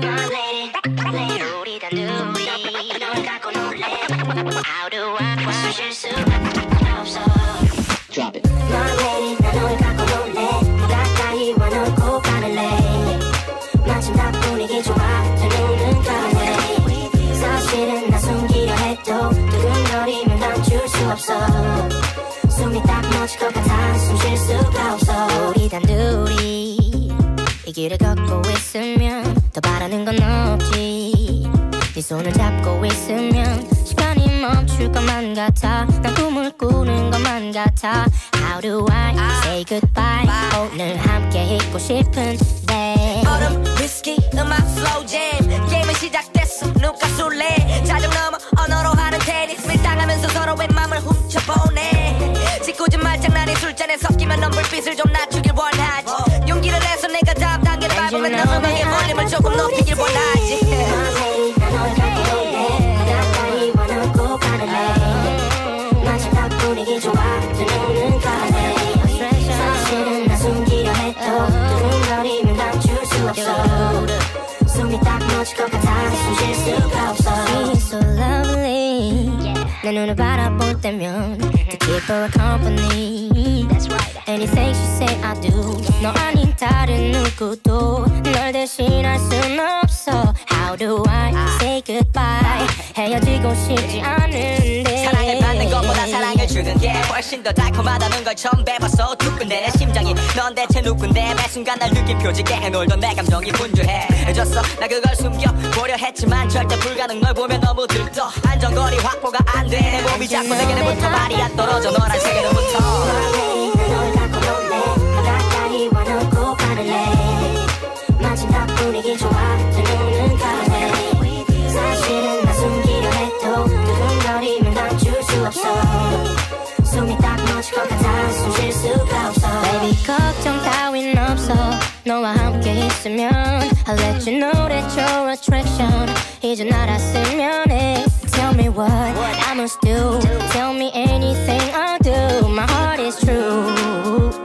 우리 단둘이 널 갖고 놀래 How do I 멈출 수가 없어 Drop it. My lady 난 널 갖고 놀래 가까이 와 널 꼭 안을래 마침 딱 분위기 좋아 두 눈은 감을래 사실은 나 숨기려 해도 두근거리면 감출 수 없어 숨이 딱 멎을 것 같아 숨 쉴 수가 없어 우리 단둘이 이 길을 걷고 있으면 더 바라는 건 없지 네 손을 잡고 있으면 시간이 멈출 것만 같아 난 꿈을 꾸는 것만 같아 How do I say goodbye 오늘 함께 있고 싶은데 얼음 위스키 음악 슬로우 잼 게임은 시작됐어 누가 쏠래 자정 넘어 언어로 하는 테니스 밀당하면서 서로의 맘을 훔쳐보네 짓궂은 말장난이 술잔에 섞이면 넌 불빛을 좀 낮추길 원하지 용기를 내서 내가 다음 단계를 밟으면 넌 음악의 볼륨을 조금 높이길 원하지 널 갖고 놀래 가까이 와 널 꼭 안을래 마치 딱 분위기 좋아 두 눈은 감을래 사실은 나 숨기려 해도 두근거리면 감출 수 없어 숨이 딱 멎을 것 같아 숨 쉴 수가 없어 She's so lovely 내 눈을 바라볼 때면 To keep her company Anything she say I do 너 아닌 다른 누구도 널 대신할 순 없어 How do I say goodbye 헤어지고 싶지 않은데 사랑을 받는 것보다 사랑을 주는 게 훨씬 더 달콤하다는 걸 처음 배웠어 두근대 내 심장이 넌 대체 누군데 매 순간 날 느낀 표지게 해놀던 내 감정이 분주해졌어 나 그걸 숨겨보려 했지만 절대 불가능 널 보면 너무 들떠 안정거리 확보가 안 돼 내 몸이 자꾸 내게로부터 말이 안 떨어져 너란 세계로부터 널 갖고 놀래 가까이 와 널 꼭 안을래 마침 딱 분위기 좋아 두 눈은 감을래 사실은 나 숨기려 해도 두근거리면 감출 수 없어 숨이 딱 멎을 것 같아 숨 쉴 수가 없어 Baby 걱정 따윈 없어 너와 함께 있으면 I'll let you know that you're attraction 이제 알았으면 해 Tell me what I must do Tell me anything I'll do My heart is true